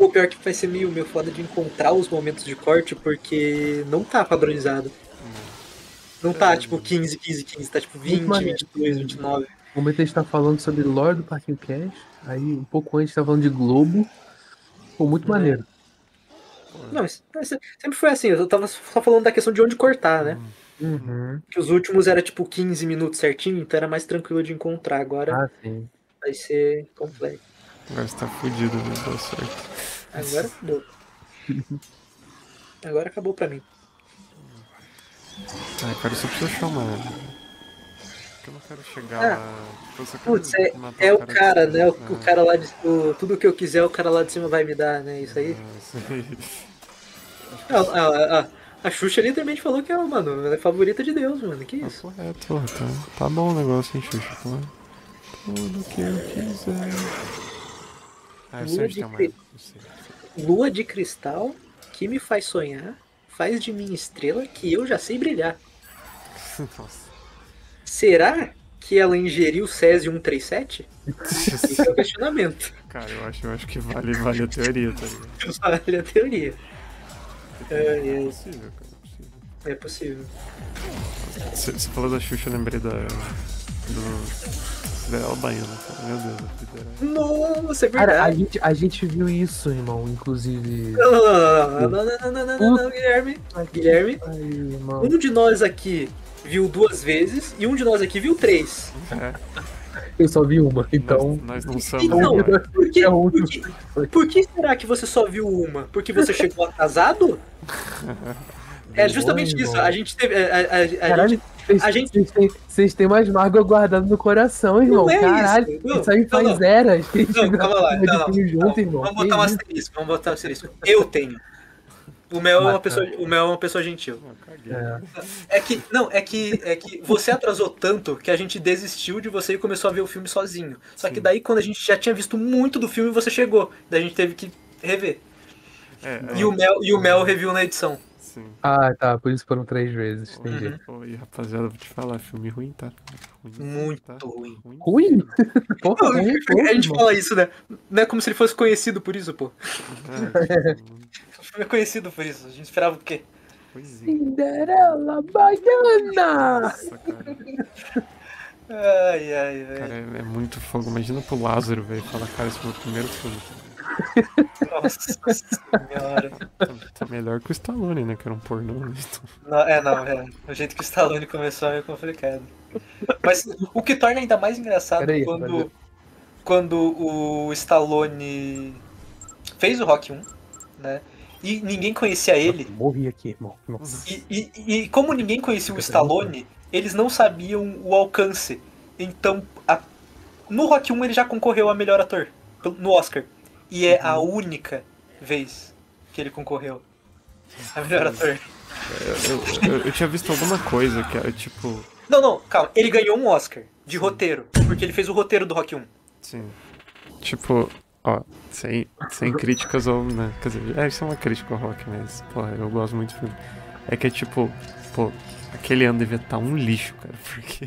O pior que vai ser meio foda de encontrar os momentos de corte, porque não tá padronizado. Não tá, tipo, 15, 15, 15, tá tipo Muito 20, maneiro. 22, 29. O momento a gente tá falando sobre lore do Parquinho Cash, aí um pouco antes tá falando de Globo. Pô, muito maneiro. Não, isso sempre foi assim, eu tava só falando da questão de onde cortar, né? Uhum. Que os últimos era tipo 15 minutos certinho, então era mais tranquilo de encontrar. Agora Ah, sim. vai ser complexo. Agora você tá fudido, não deu certo. Agora deu. Agora acabou pra mim. Ah, cara, eu só preciso achar uma. Porque eu não quero chegar Ah, lá. Tipo, eu só quero putz, matar é o o cara. cara, né? O Ah, cara lá de. Tudo que eu quiser, o cara lá de cima vai me dar, né? Isso aí. isso aí. A Xuxa literalmente falou que é, mano, ela é favorita de Deus, mano. Que Tá isso? correto, tá bom o negócio, hein, Xuxa? Tá? Tudo que eu quiser. Ah, eu sei Lua onde de, tem uma. Eu sei. lua de cristal que me faz sonhar, faz de mim estrela que eu já sei brilhar. Nossa. Será que ela ingeriu Césio 137? Esse é o questionamento. Cara, eu acho que vale a teoria, tá ligado? Olha a teoria. É É possível, cara, é possível. é possível. Você falou da Xuxa, eu lembrei da Baiana, cara. Meu Deus, a vida era... Nossa, é Cara, verdade. a gente viu isso, irmão, inclusive. Não, Guilherme. Guilherme, Ai, irmão. um de nós aqui viu 2 vezes e um de nós aqui viu 3. Eu só vi uma, então. Nós não somos Então, iguais. por que será que você só viu uma? Porque você chegou atrasado? É justamente Boa, isso. irmão. A gente teve. Caralho, A gente. vocês têm mais mágoa guardada no coração, irmão. Não é Caralho, isso. Não, isso aí faz não. eras que a gente Não, viu calma lá. essa porra Não, de filme junto, não. irmão. Vamos Que botar um isso? asterisco. Vamos botar um asterisco. Eu tenho. O Mel Bacana. o Mel é uma pessoa gentil. Caguei. É que você atrasou tanto que a gente desistiu de você e começou a ver o filme sozinho. Só que Sim. daí, quando a gente já tinha visto muito do filme, você chegou. Daí a gente teve que rever. E o Mel reviu na edição. Sim. Ah, tá. Por isso foram 3 vezes. Entendi. Pô, e rapaziada, vou te falar, filme ruim, tá? Ruim, Muito tá? ruim. Ruim? Porra, Não, ruim, a gente irmão. fala isso, né? Não é como se ele fosse conhecido por isso, pô. É, O filme é conhecido por isso. A gente esperava o quê? ruimzinho. Cinderela Baiana! Nossa, cara. Ai, Cara, velho. é muito fogo. Imagina pro Lázaro, velho, falar, cara, esse é o meu primeiro filme. Nossa senhora. Tá melhor que o Stallone, né? Que era um pornô. Né? Não. O jeito que o Stallone começou é meio complicado. Mas o que torna ainda mais engraçado Peraí, quando o Stallone fez o Rock 1, né? E ninguém conhecia ele. Morri aqui, irmão. Nossa. E como ninguém conhecia o Stallone, eles não sabiam o alcance. Então, no Rock 1 ele já concorreu a melhor ator no Oscar. E é a única vez que ele concorreu a melhor ator. Eu tinha visto alguma coisa que era tipo. Não, calma. Ele ganhou um Oscar de roteiro, porque ele fez o roteiro do Rock 1. Sim. Tipo, ó, sem críticas ou. Né, quer dizer, isso é uma crítica ao rock, mas, porra, eu gosto muito do filme. É que é tipo, pô, aquele ano devia estar um lixo, cara, porque.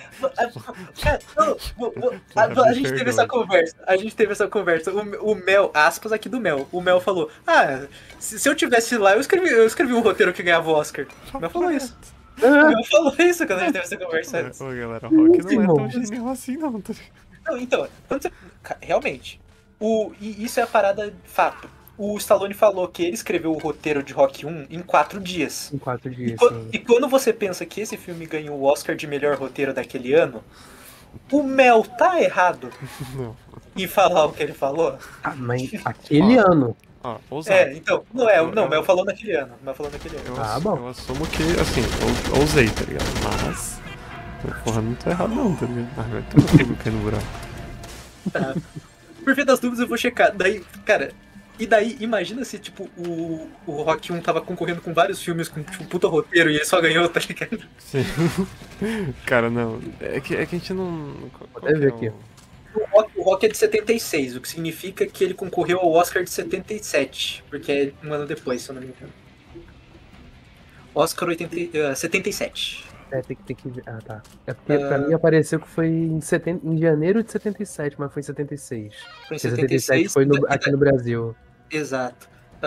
A gente teve essa conversa. O Mel, aspas aqui do Mel. O Mel falou: se eu tivesse lá, eu escrevi um roteiro que ganhava o Oscar. O Mel falou isso. O Mel falou isso quando a gente teve essa conversa. Pô, galera, rock não é irmão. tão genial assim, não. Tá? Não, então, realmente, e isso é a parada fato. O Stallone falou que ele escreveu o roteiro de Rock 1 em 4 dias. Em 4 dias. E quando você pensa que esse filme ganhou o Oscar de melhor roteiro daquele ano, o Mel tá errado Não. em falar o que ele falou? Ah, mas aquele ano. Ó, ousado. Então, não, o Mel falou naquele ano. Bom. Eu assumo que, assim, eu ousei, tá ligado? Mas. Porra, não tô errado, não, tá ligado? Vai ter tudo cair no buraco. Tá. Por via das dúvidas, eu vou checar. Daí, cara. E daí, imagina se, tipo, o Rock 1 tava concorrendo com vários filmes com, tipo, puta roteiro e ele só ganhou, tá ligado? Sim. Cara, não. É que a gente não. Pode ver aqui. O Rock é de 76, o que significa que ele concorreu ao Oscar de 77, porque é um ano depois, se eu não me engano. Oscar 77. Tem que ver. Ah, tá. É porque pra mim apareceu que foi em janeiro de 77, mas foi em 76. Foi em Porque 76. foi aqui no Brasil. Exato.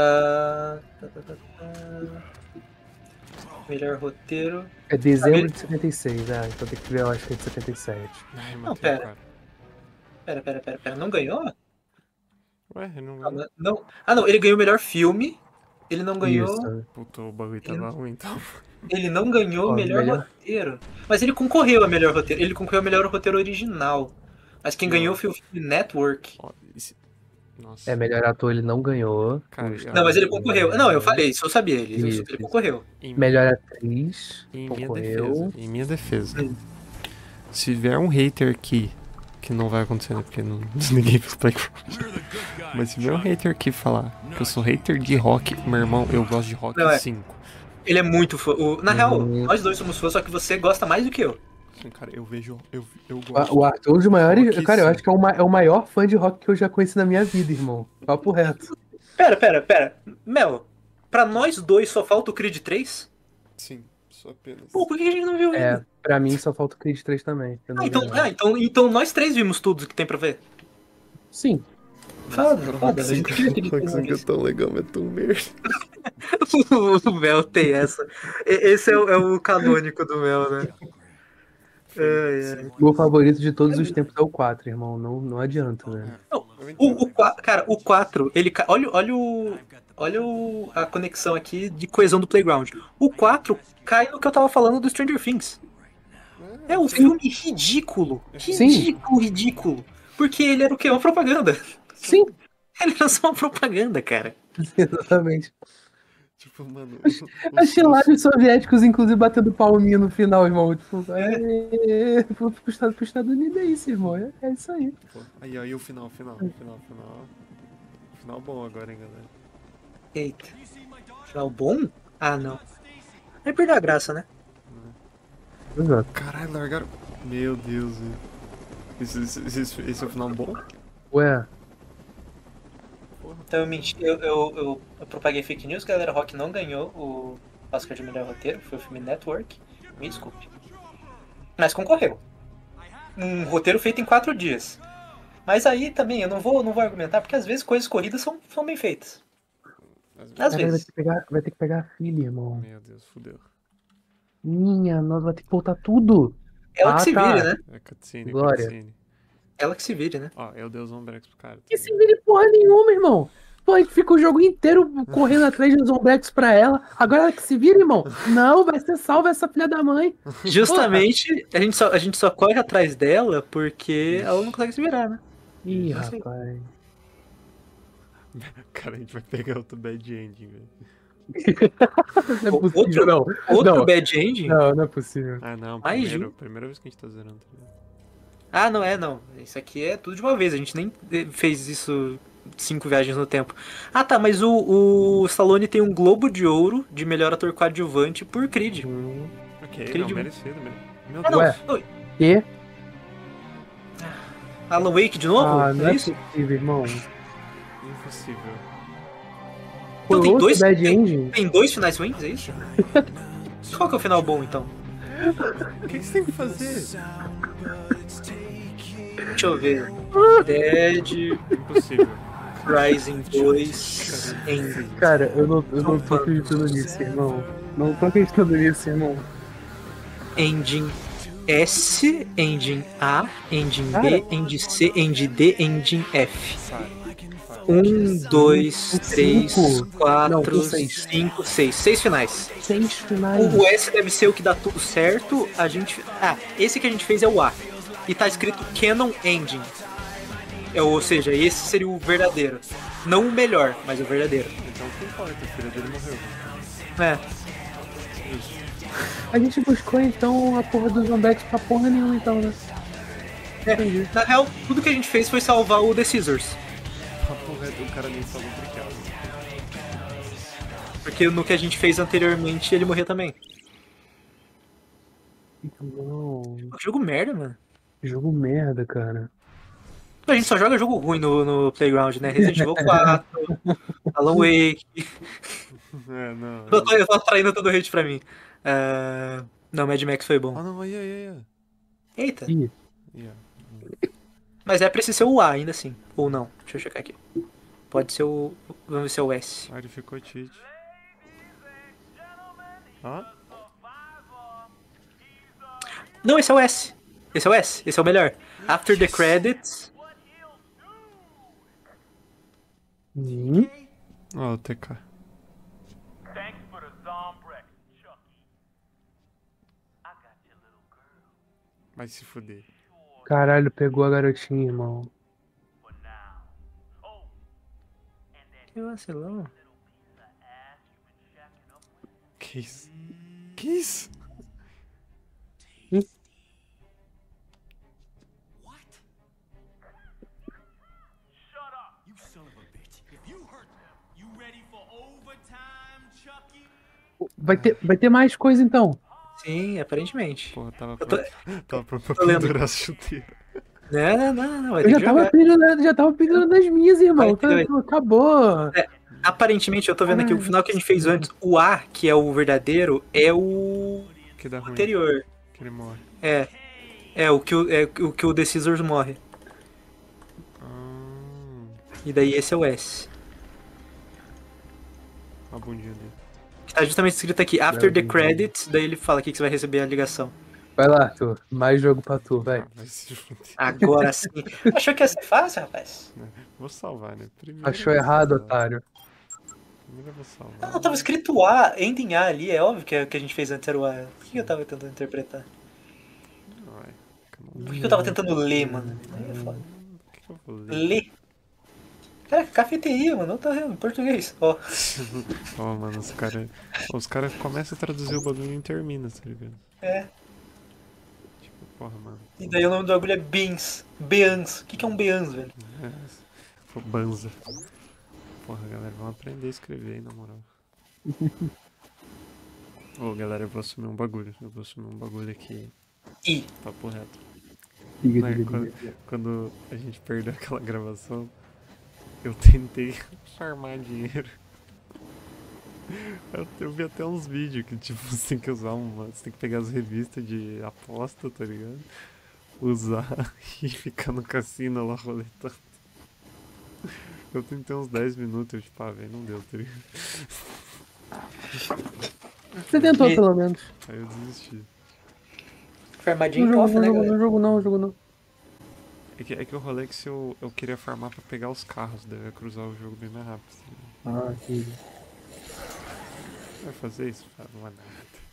Melhor roteiro. É dezembro de 76, então tem que ver, eu acho que é de 77. Ai, Não, matei pera. o cara. Pera. Não ganhou? Ué, eu não. Calma, não. Ah, não. Ele ganhou melhor filme. Ele não ganhou. Isso. Puta, o bagulho tava ruim, então. Ele não ganhou Ó, melhor melhor. roteiro. Mas ele concorreu a melhor roteiro. Ele concorreu a melhor roteiro original. Mas quem ganhou foi o filme Network. Ó, nossa. É, melhor ator ele não ganhou. Cara, Não, mas ele concorreu. Não, eu falei, isso eu sabia. Isso. Ele concorreu. Melhor atriz Em minha concorreu. defesa. Em minha defesa. Hum. Se vier um hater aqui, que não vai acontecer, né? Porque não, ninguém fez Playground. Mas se vier um hater aqui falar que eu sou hater de rock, meu irmão, eu gosto de rock Não, é. 5. Ele é muito fã. Na real, Uhum. nós dois somos fãs, só que você gosta mais do que eu. Assim, cara, eu vejo. Eu gosto. O Arthur é um dos maiores. Rock, Cara, eu sim. acho que é o maior fã de rock que eu já conheci na minha vida, irmão. Papo reto. Pera. Mel, pra nós dois só falta o Creed 3? Sim, só apenas. Pô, por que a gente não viu É, ainda? pra mim só falta o Creed 3 também. Eu não vi nada. Então nós três vimos tudo que tem pra ver. Sim. Foda. A gente devia ter dito uma vez. tão legal, mas tão merda. O Mel tem essa. Esse é o canônico do Mel, né? Meu favorito de todos os tempos é o 4, irmão. Não adianta, velho. Não, cara, o 4, ele. Olha a conexão aqui de coesão do Playground. O 4 cai no que eu tava falando do Stranger Things. É um filme ridículo. Sim. Ridículo. Porque ele era o quê? Uma propaganda. Sim, Ele era só uma propaganda, cara. exatamente. Tipo, mano. Achei lábios soviéticos, inclusive, batendo palminha no final, irmão. Tipo, pro Estados Unidos é isso, irmão. É isso aí. Aí o final. Final bom agora, hein, galera. Eita. Final bom? Ah, não. Aí perdeu a graça, né? Exato. Caralho, largaram. Meu Deus, velho. Esse é o final bom? Ué, Então eu menti. Eu propaguei fake news, galera. Rock não ganhou o Oscar de melhor roteiro. Foi o filme Network. Me desculpe. Mas concorreu. Um roteiro feito em 4 dias. Mas aí também eu não vou argumentar, porque às vezes coisas corridas são bem feitas. Às cara, vezes. vai ter que pegar a filha, irmão. Meu Deus, fudeu. Minha, nós vai ter que voltar tudo. Ela que se tá. vire, né? É cutscene, Glória. cutscene. Ela que se vire, né? Ó, eu dei os ombrex pro cara. Que se vire porra nenhuma, irmão. Pô, a gente fica o jogo inteiro correndo atrás de Zombrex pra ela. Agora ela que se vira, irmão. Não, vai ser salva essa filha da mãe. Justamente, a gente só corre atrás dela porque ela não consegue se virar, né? Ih, Não sei. rapaz. Cara, a gente vai pegar outro bad ending, velho. Não é possível, não. Outro Não. bad ending? Não é possível. Ah, não, Mais primeira vez que a gente tá zerando, tá ligado? Ah, não. Isso aqui é tudo de uma vez. A gente nem fez isso 5 viagens no tempo. Ah, tá, mas o Stallone tem um Globo de Ouro de melhor ator coadjuvante por Creed. Ok, Creed. não, merecido mesmo. Meu Ah, Deus, não. Ué. Oi, E? Alan Wake de novo? Ah, não é é isso? possível, irmão. impossível. Então tem outro dois, Bad Ending? tem 2 finais ruins, é isso? Qual que é o final bom, então? O que você tem que fazer? Deixa eu ver. Dead, Impossível. Rising 2, Ending. Cara, eu não tô acreditando nisso, irmão. Não tô acreditando nisso, irmão. Ending S, Ending A, Ending Cara. B, Ending C, Ending D, Ending F. Sai. 1, 2, Cinco. 3, Não, 4, com seis. 5, 6. 6 finais. 6 finais. O S deve ser o que dá tudo certo. Esse que a gente fez é o A. E tá escrito Canon Ending. Ou seja, esse seria o verdadeiro. Não o melhor, mas o verdadeiro. Então o que importa? A filha dele morreu. É. A gente buscou, então, a porra dos Zombrex pra porra nenhuma, então, né? Entendi. Na real, tudo que a gente fez foi salvar o The Scissors. Papo reto, o cara nem falou obrigado. Porque no que a gente fez anteriormente, ele morreu também. Não. Que jogo merda, mano. Jogo merda, cara. A gente só joga jogo ruim no Playground, né? Resident Evil 4, Alan Wake. É, não. Eu tô atraindo todo o hate pra mim. Não, Mad Max foi bom. Ah, não, aí. Eita. Ih, Yeah. Mas é preciso ser o A ainda assim. Ou não. Deixa eu checar aqui. Pode ser o. Vamos ver se é o S. Ah, ele ficou cheat. Ó. Não, esse é o S. Esse é o S. Esse é o melhor. After the credits. Ó, o TK. Thanks for the Zombrex, Chucky. I got your little girl Vai se fuder. Caralho, pegou a garotinha, irmão. for now. Oh, and that Que vacilão. little piece of ass you've been shacking up with. Que isso? Que isso? Shut up, you son of a bitch. If you hurt them, you ready for overtime, Chucky? Vai ter mais coisa então. Sim, aparentemente. Porra, tava Eu tô- pra tô lendo. pendurar as chuteiras. Não. Vai Eu ter já que tava jogar. pendurando, já tava pendurando das minhas, irmão. 42. Acabou. Aparentemente, eu tô vendo aqui o final que a gente fez antes. O A, que é o verdadeiro, é o Que dá ruim. anterior. Que ele morre. É o que o The Scissors morre. Ah, E daí esse é o S. a bundinha dele. Que tá justamente escrito aqui, after the credits, daí ele fala aqui que você vai receber a ligação. Vai lá, Arthur. Mais jogo pra tu, vai. Ah, vai se fuder. Agora sim. Achou que ia ser fácil, rapaz? Vou salvar, né? Primeiro Achou eu vou errado, salvar. otário. Primeiro eu vou salvar. Não, tava escrito A, ending A ali, é óbvio que o que a gente fez antes era o A. O que eu tava tentando interpretar? Ai, Por que eu tava tentando ler, mano? Aí é foda. por que eu vou ler? Ler. Caraca, cafeteria, mano, não tá vendo, em português. Ó, Ó, mano, os cara começam a traduzir o bagulho e termina, tá ligado? é. Tipo, porra, mano. E daí o nome do bagulho é Beans. Beans. O que é um Beans, velho? Pô, Banza. Porra, galera, vamos aprender a escrever aí, na moral. Ô, galera, eu vou assumir um bagulho. Eu vou assumir um bagulho aqui. I. Papo reto. Diga, Né, diga, diga. quando a gente perdeu aquela gravação, eu tentei farmar dinheiro. Eu vi até uns vídeos que, tipo, você tem que usar você tem que pegar as revistas de aposta, tá ligado? Usar e ficar no cassino lá roletando. Eu tentei uns 10 minutos, eu tipo, velho, não deu, tá ligado? Você tentou, E- pelo menos. Aí eu desisti. Farmadinho Não off, jogo, né, não galera? jogo não. É que o rolê é que se eu queria farmar pra pegar os carros, daí eu ia cruzar o jogo bem mais rápido. Tá ligado? Ah, entendi. Vai fazer isso? Ah, não é nada.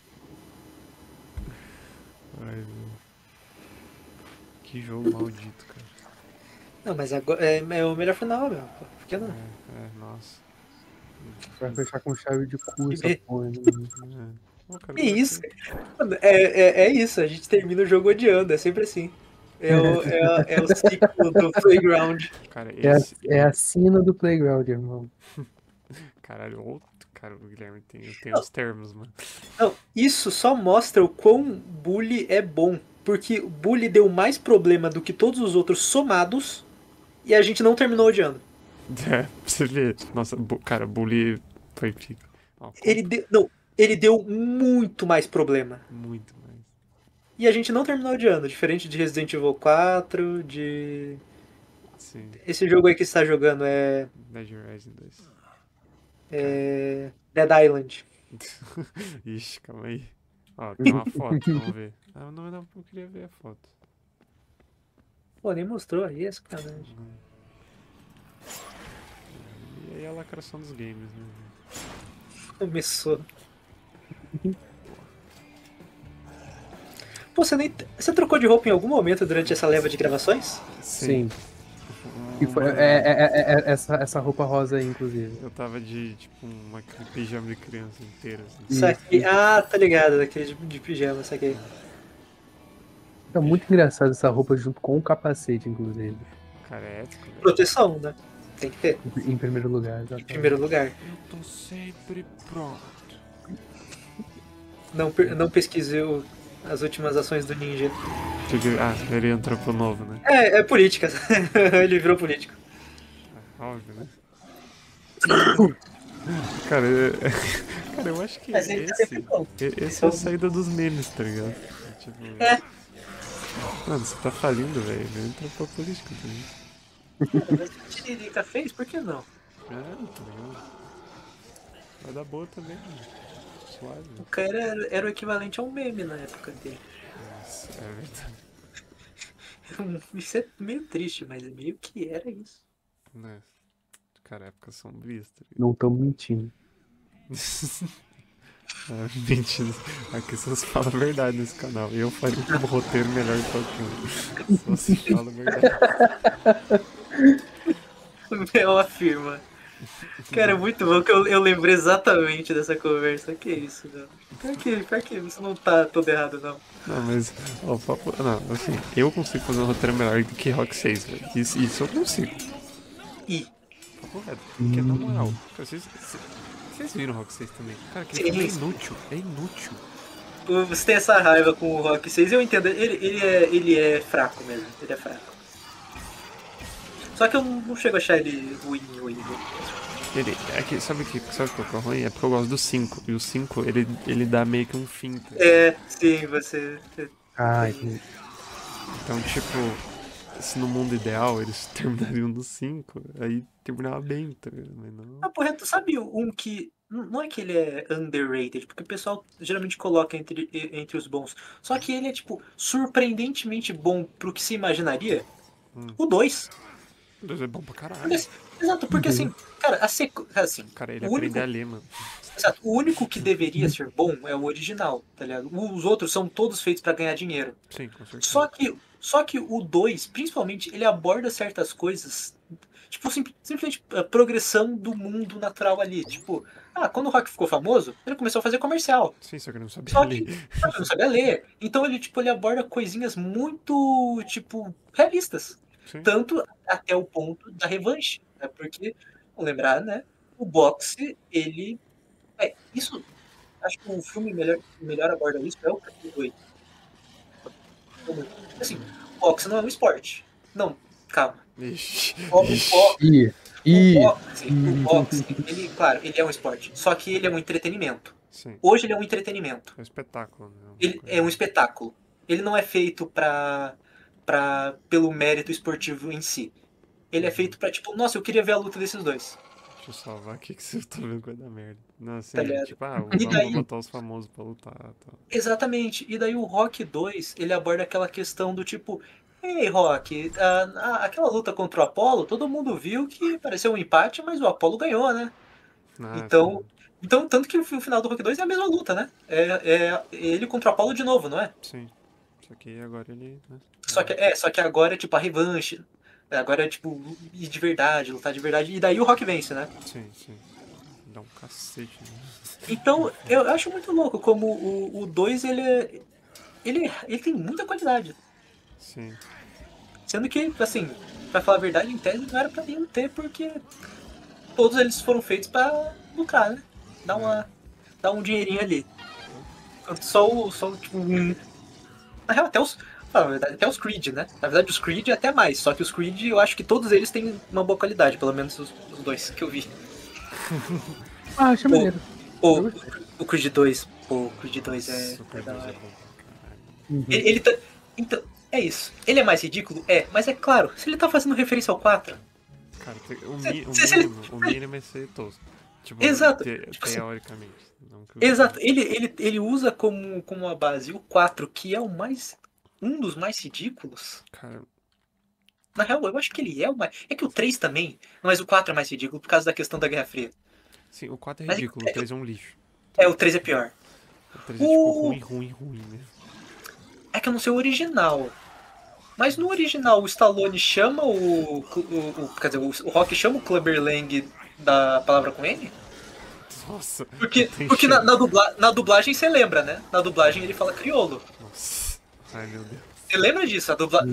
Ai, meu. Que jogo maldito, cara. Não, mas agora é o melhor final, meu. Por que não? Nossa. Vai fechar com chave de cu essa E- porra. Né? Pô, cara, Que eu isso? gostei. Mano, é isso, a gente termina o jogo odiando, é sempre assim. É o ciclo do Playground. Cara, É, esse. é a sina do Playground, irmão. Caralho, outro. Cara, o Guilherme tem os termos, mano. Não, isso só mostra o quão Bully é bom. Porque o Bully deu mais problema do que todos os outros somados e a gente não terminou odiando. É, pra você ver. Nossa, cara, Bully foi pica. Ó, Ele deu muito mais problema. muito mais. E a gente não terminou odiando, diferente de Resident Evil 4, de. Sim, Esse jogo aí que você tá jogando é. Dead Rising 2. Dead Island. Ixi, calma aí. Ó, tem uma foto, vamos ver. Ah, não, eu queria ver a foto. Pô, nem mostrou aí, essa sacanagem. E aí a lacração dos games, né? Começou. Pô, você trocou de roupa em algum momento durante essa leva de gravações? Sim. E foi, essa roupa rosa aí, inclusive. Eu tava de, tipo, aquele pijama de criança inteira, assim. Isso. Saquei. Ah, tá ligado, daquele de pijama, saquei. Tá muito engraçado essa roupa junto com o capacete, inclusive. Cara, é épico, velho. Proteção, né? Tem que ter, Em primeiro lugar, em exatamente. primeiro lugar. Eu tô sempre pronto. Não pesquisei as últimas ações do ninja. Ah, ele entrou pro novo, né? É política. Ele virou político. Óbvio, né? Cara, cara, eu acho que Mas ele tá sempre pronto. esse é a saída dos memes, tá ligado? Tipo, É. mano, você tá falindo, velho. Entra pra política também. Mas o que Tiririca fez, por que não? tá ligado? Vai dar boa também, mano. Suave. O cara era o equivalente a um meme na época dele. Nossa, é verdade. Isso é meio triste, mas é meio que era isso. Né? Cara, épocas sombrias, tá ligado? Não estamos mentindo. Mentira. Aqui vocês falam a verdade nesse canal. Eu faria um roteiro melhor que qualquer um. Só se fala a verdade. Eu afirmo. Cara, é muito bom que eu lembrei exatamente dessa conversa. Que isso, velho. Pior que isso não tá todo errado, não. Não, mas. Ó, não, assim, eu consigo fazer um roteiro melhor do que Rock 6, velho. Isso eu consigo. E Papo reto. Porque na moral, vocês viram o Rock 6 também? Cara, aquele filme é inútil. É inútil. você tem essa raiva com o Rock 6, eu entendo. Ele é fraco mesmo. Ele é fraco. Só que eu não chego a achar ele ruim. Sabe o que é ruim? É porque eu gosto do 5. E o 5, ele dá meio que um fim. Tá? Sim, você. Ai, Então, tipo, se no mundo ideal eles terminariam no 5, aí terminava bem, tá ligado? Mas não. Ah, porra, tu sabe um que. Não é que ele é underrated, porque o pessoal geralmente coloca entre os bons. Só que ele é, tipo, surpreendentemente bom pro que se imaginaria. O 2. O 2 é bom pra caralho. Exato, porque assim, cara, assim, Cara, ele o aprende único, a ler, mano. exato, o único que deveria ser bom é o original, tá ligado? Os outros são todos feitos pra ganhar dinheiro. Sim, com certeza. Só que o 2, principalmente, ele aborda certas coisas, tipo, simplesmente a progressão do mundo natural ali. Tipo, quando o Rock ficou famoso, ele começou a fazer comercial. Sim, só que eu não sabia Só ler. que ele não sabia ler. Então ele aborda coisinhas muito, tipo, realistas. Sim. Tanto até o ponto da revanche. Né? Porque, vamos lembrar, né? O boxe, ele. Isso. Acho que o filme melhor aborda isso é o capítulo 8. Assim, o boxe não é um esporte. Não, calma. Ixi. O E boxe, ele, claro, ele é um esporte. Só que ele é um entretenimento. Sim. Hoje ele é um entretenimento. É um espetáculo, né? Ele é um espetáculo. Ele não é feito pelo mérito esportivo em si. Ele é feito pra, tipo, nossa, eu queria ver a luta desses dois. Deixa eu salvar aqui que você tá vendo que vai dar merda. Não, assim, Tá ligado? tipo, E daí? vamos botar os famosos pra lutar. Tá. Exatamente. E daí o Rock 2, ele aborda aquela questão do tipo, ei, Rock, aquela luta contra o Apollo, todo mundo viu que pareceu um empate, mas o Apollo ganhou, né? Então, tanto que o final do Rock 2 é a mesma luta, né? É ele contra o Apollo de novo, não é? Sim. Só que agora ele. Né? Só que agora é tipo a revanche. Agora é tipo, ir de verdade, lutar de verdade. E daí o Rock vence, né? Sim. Dá um cacete, né? Então, eu acho muito louco como o 2, ele tem muita qualidade. Sim. Sendo que, assim, pra falar a verdade, em tese não era pra nenhum ter, porque todos eles foram feitos pra lucrar, né? Dar um dinheirinho ali. Só tipo, na real, até os Creed, né? Na verdade, os Creed até mais. Só que os Creed, eu acho que todos eles têm uma boa qualidade. Pelo menos os dois que eu vi. acho maneiro. O Creed 2. O Creed 2 é da hora. Uhum. Ele tá... Então, é isso. Ele é mais ridículo? É. Mas é claro, se ele tá fazendo referência ao 4... Cara, o mínimo vai ser tosco. Tipo, Exato. Teoricamente. Não que Exato. Ele usa como a base o 4, que é um dos mais ridículos. Cara, Na real, eu acho que ele é o mais... É que o 3 também, mas o 4 é mais ridículo por causa da questão da Guerra Fria. sim, o 4 é Mas ridículo, o 3 é um lixo. O 3 é pior. O 3 é tipo ruim mesmo. É que eu não sei o original. Mas no original o Stallone chama quer dizer, o Rock chama o Clubber Lang da palavra com N? Nossa. Porque na dublagem você lembra, né? Na dublagem ele fala crioulo. Nossa. Ai, meu Deus. Você lembra disso?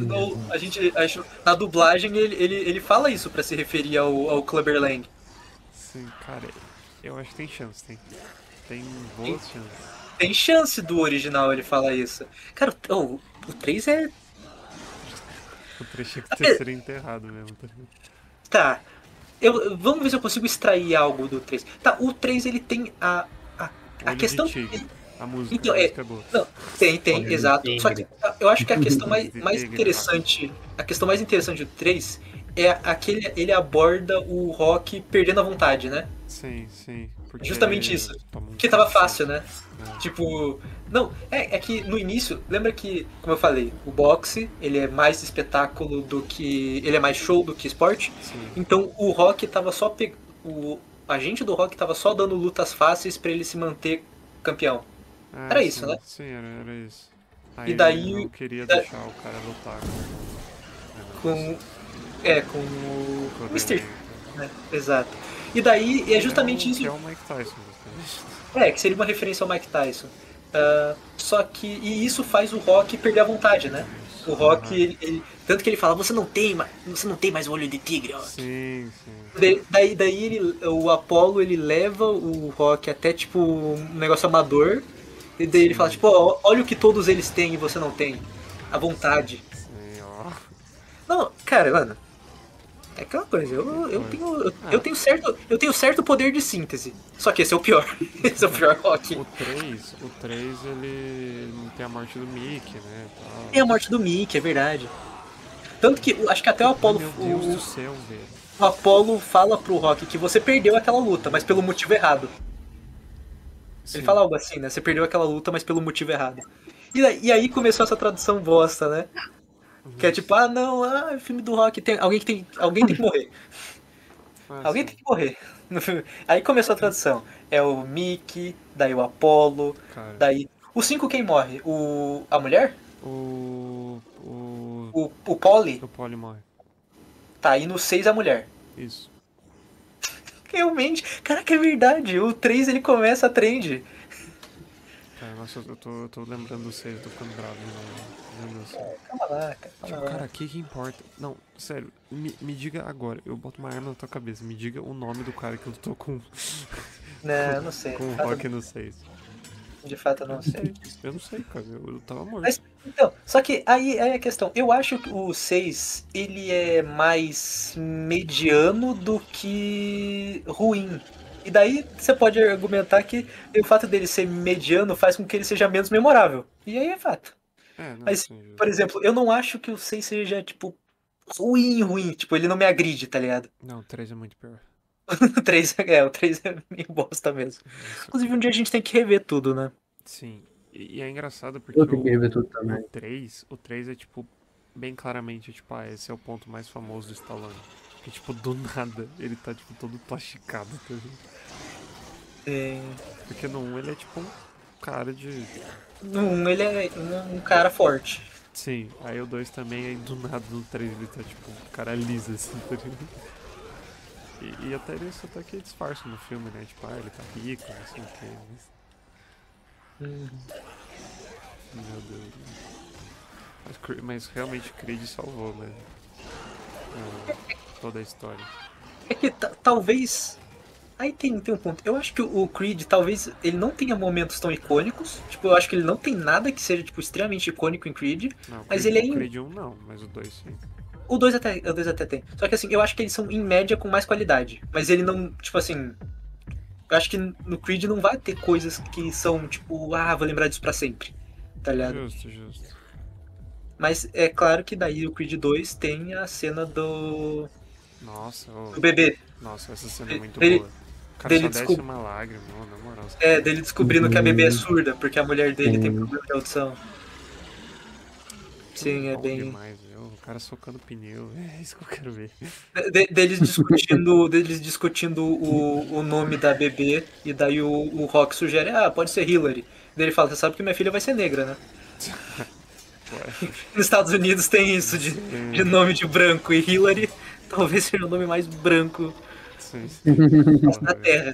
Na dublagem ele fala isso pra se referir ao Clubber Lang. Sim, cara, eu acho que tem chance, tem boas chances. Tem chance do original ele falar isso. Cara, o 3 é... O 3 tinha que ter sido enterrado mesmo. Tá. Vamos ver se eu consigo extrair algo do 3. Tá, o 3 ele tem a questão... A música, Então, a música é boa. Não, tem, exato. Só que eu acho que a questão mais interessante... A questão mais interessante do 3 é aquele. Ele aborda o Rock perdendo a vontade, né? Sim, sim. Porque Justamente isso. toma um Que tava cacete. fácil, né? Tipo. Não, é que no início, lembra que, como eu falei, o boxe, ele é mais espetáculo do que. Ele é mais show do que esporte. Sim. Então o Rock tava só. O agente do Rock tava só dando lutas fáceis pra ele se manter campeão. É, Era isso, sim, né? sim, era isso. Aí E ele daí. não queria deixar o cara lutar Com. Com o. com o Mr. Delenco. Né? Exato. E daí é justamente Que isso. é o Mike Tyson, basicamente. Que seria uma referência ao Mike Tyson. Só que. E isso faz o Rock perder a vontade, né? O Rock, tanto que ele fala, você não tem mais o olho de tigre, Rock. Sim, sim. Daí o Apollo ele leva o Rock até tipo um negócio amador. E daí ele fala, tipo, ó, olha o que todos eles têm e você não tem. A vontade. Sim, ó. Não, cara, mano. É aquela coisa, eu tenho certo poder de síntese. Só que esse é o pior. Esse é o pior Rock. O 3 ele não tem a morte do Mickey, né? Tal. Tem a morte do Mickey, é verdade. Tanto que acho que até o Apollo. Meu Deus do céu, velho. O Apollo fala pro Rock que você perdeu aquela luta, mas pelo motivo errado. Ele Sim. fala algo assim, né? Você perdeu aquela luta, mas pelo motivo errado. E aí começou essa tradução bosta, né? Que é tipo, filme do Rock, alguém tem que morrer. Ah, Alguém sim. tem que morrer. No filme. Aí começou a tradução. É o Mickey, daí o Apollo, Cara. daí. O 5 quem morre? A mulher? O O Polly? Polly morre. Tá, e no 6 a mulher. Isso. Realmente, caraca, é verdade. O 3 ele começa a trend. Cara, nossa, eu tô lembrando do 6, eu tô ficando bravo, né? Meu Deus do céu. Calma lá, cara. Tipo, cara, o que importa? Não, sério, me diga agora, eu boto uma arma na tua cabeça, me diga o nome do cara que eu tô com Não, não sei. com o De fato, Rock no 6. de fato, eu não sei. Eu não sei, cara, eu tava morto. Mas, então, só que aí é a questão. Eu acho que o 6 ele é mais mediano do que ruim. E daí você pode argumentar que o fato dele ser mediano faz com que ele seja menos memorável. E aí é fato. É, não, Mas, sim, justo. por exemplo, eu não acho que o 6 seja, tipo, ruim. Tipo, ele não me agride, tá ligado? Não, o 3 é muito pior. O 3 é meio bosta mesmo. Inclusive, um dia a gente tem que rever tudo, né? Sim, e é engraçado porque Eu tenho que rever tudo também. o 3 é tipo, bem claramente, tipo, esse é o ponto mais famoso do Stallone. Que tipo, do nada, ele tá tipo todo plasticado, tá ligado? É... Porque no 1 ele é tipo um cara de... No 1 ele é um cara forte. Sim, aí o 2 também, aí do nada no 3 ele tá tipo um cara liso assim, tá ligado? E até isso até que disfarça no filme, né? Tipo, ele tá rico, não sei o que, Meu Deus. Mas realmente Creed salvou, né? Toda a história. É que talvez. Aí tem um ponto. Eu acho que o Creed, talvez, ele não tenha momentos tão icônicos. Tipo, eu acho que ele não tem nada que seja, tipo, extremamente icônico em Creed. Não, Mas Creed, ele é o Creed 1 não, mas o 2 sim. O 2 até tem. Só que assim, eu acho que eles são em média com mais qualidade. Mas ele não, tipo assim. Eu acho que no Creed não vai ter coisas que são, tipo, vou lembrar disso pra sempre. Tá ligado? Justo. Mas é claro que daí o Creed 2 tem a cena do Nossa, bebê. Nossa, essa cena é muito Dele- boa. O cara dele só desce uma lágrima, na moral. Dele descobrindo que a bebê é surda, porque a mulher dele tem problema de audição. Sim, é Bom bem. demais, viu? O cara socando pneu, é isso que eu quero ver. Deles discutindo o nome da bebê, e daí o Rock sugere, pode ser Hillary. Daí ele fala, você sabe que minha filha vai ser negra, né? Ué, Nos Estados Unidos tem isso de nome de branco, e Hillary talvez seja o nome mais branco sim. da Terra.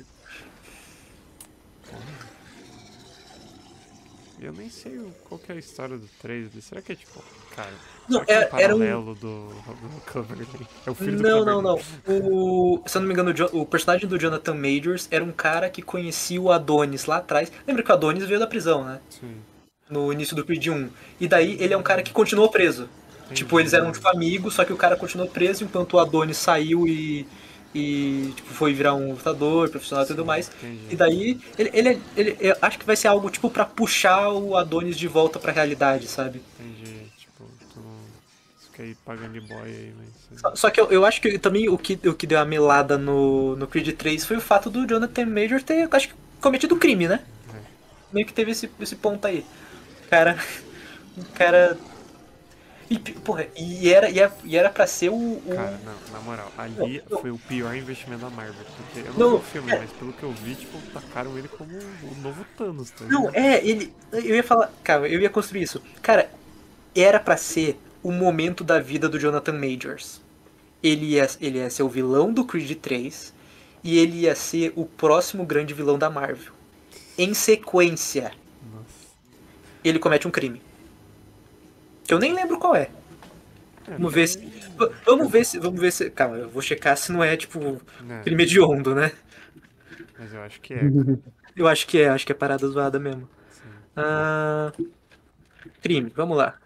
Eu nem sei qual que é a história do 3. Será que é tipo, cara, Não, será que é um era um- paralelo do Cloverleaf? É o filho do Não. Cloverleaf. Se eu não me engano, o personagem do Jonathan Majors era um cara que conhecia o Adonis lá atrás. Lembra que o Adonis veio da prisão, né? Sim. No início do Creed 1. E daí ele é um cara que continuou preso. Tipo, eles eram tipo amigos, só que o cara continuou preso enquanto o Adonis saiu e tipo, foi virar um lutador profissional e tudo mais. Entendi. E daí eu acho que vai ser algo tipo pra puxar o Adonis de volta pra realidade, sabe? Entendi. Tipo, tu não... fica aí pagando boy aí, mas... Só que eu acho que também o que deu a melada no Creed 3 foi o fato do Jonathan Majors ter, acho que, cometido crime, né? É. Meio que teve esse ponto aí. O cara. E, porra, e era pra ser o. Cara, não, na moral, ali foi o pior investimento da Marvel. Porque eu não Não, vi o filme, mas pelo que eu vi, tipo, tacaram ele como o novo Thanos, tá Não, ligado? ele. Eu ia falar. Cara, eu ia construir isso. Cara, era pra ser o momento da vida do Jonathan Majors. Ele ia ser o vilão do Creed 3 e ele ia ser o próximo grande vilão da Marvel. Em sequência, Nossa. ele comete um crime. Que eu nem lembro qual é. Vamos ver se. Vamos ver se. Calma, eu vou checar se não é tipo Né, crime hediondo, né? mas eu acho que é, cara. Eu acho que é parada zoada mesmo. Sim. Ah, crime, vamos lá.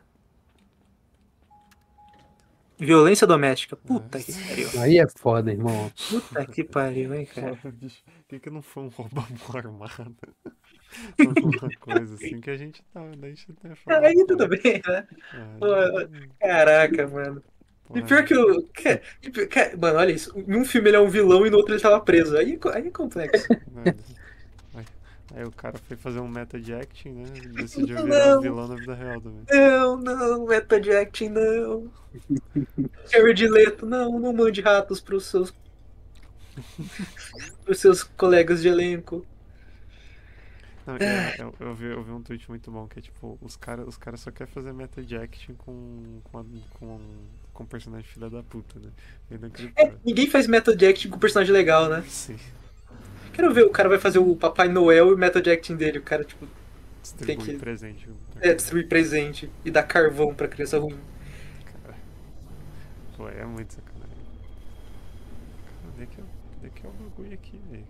Violência doméstica. Puta que pariu. Aí é foda, irmão. Puta que pariu, hein, cara. Porra, bicho, por que não foi um roubo à mão armada? Alguma coisa assim que a gente tá falando. Aí tudo bem, né? Pô, caraca, mano. E pior que o. Mano, olha isso. Em um filme ele é um vilão e no outro ele tava preso. Aí é complexo. Aí o cara foi fazer um method acting, né? E decidiu Não. virar um vilão na vida real também. Não, method acting, não. Jared Leto, não mande ratos pros seus colegas de elenco. Não, eu vi um tweet muito bom que é tipo, os cara só querem fazer method acting com personagem filha da puta, né? Eu não acredito. Ninguém faz method acting com personagem legal, né? Sim. Quero ver, o cara vai fazer o Papai Noel e o method acting dele. O cara, tipo, Distribui presente. distribuir presente e dar carvão pra criança ruim. Cara. Pô, é muito sacanagem. Cara, onde é que é o bagulho aqui, velho?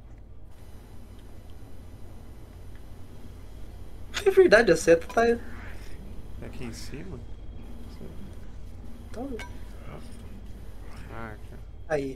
É verdade, a seta tá. É aqui em cima? tá Ah, cara. aí.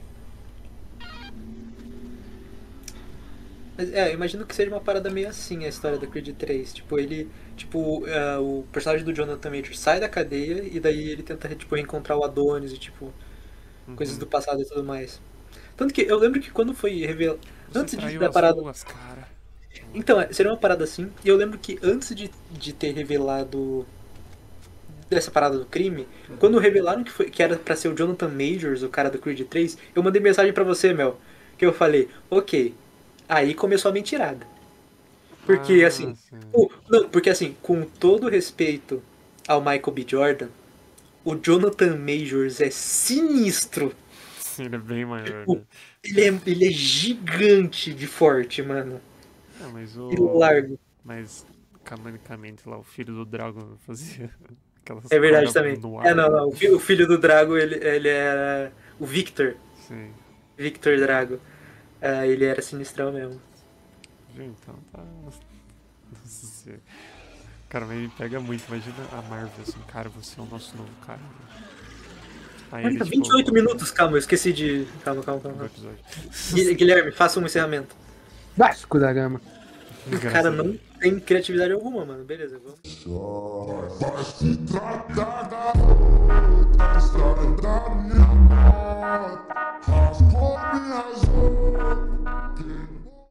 Mas, eu imagino que seja uma parada meio assim a história da Creed 3. Tipo, ele. Tipo, o personagem do Jonathan Majors sai da cadeia e daí ele tenta, tipo, reencontrar o Adonis e, tipo, coisas do passado e tudo mais. Tanto que eu lembro que quando foi revelado. Você Antes traiu da as parada. ruas, cara. Então, seria uma parada assim. E eu lembro que antes de ter revelado dessa parada do crime, quando revelaram que era pra ser o Jonathan Majors, o cara do Creed 3, eu mandei mensagem pra você, Mel. Que eu falei, ok. Aí começou a mentirada. Porque assim. Sim. Não, porque assim, com todo respeito ao Michael B. Jordan, o Jonathan Majors é sinistro. Sim, ele é bem maior, Tipo, né? ele é gigante de forte, mano. É, mas E largo. Mas, canonicamente, lá, o filho do Dragon fazia aquelas É verdade caras também. no ar. Não. O filho do Drago, ele era o Victor. Sim. Victor Drago. Ele era sinistrão mesmo. Então, tá... Nossa, cara, mas me pega muito. Imagina a Marvel assim, cara, você é o nosso novo cara. Aí Olha, ele, tá tipo, 28 minutos, calma, eu esqueci de. Calma. no episódio. Guilherme, faça um encerramento. Vasco da Gama. O cara não tem criatividade alguma, mano. Beleza, vamos. Vai se tratar da outra história da minha morte. Rasgou minhas roupas.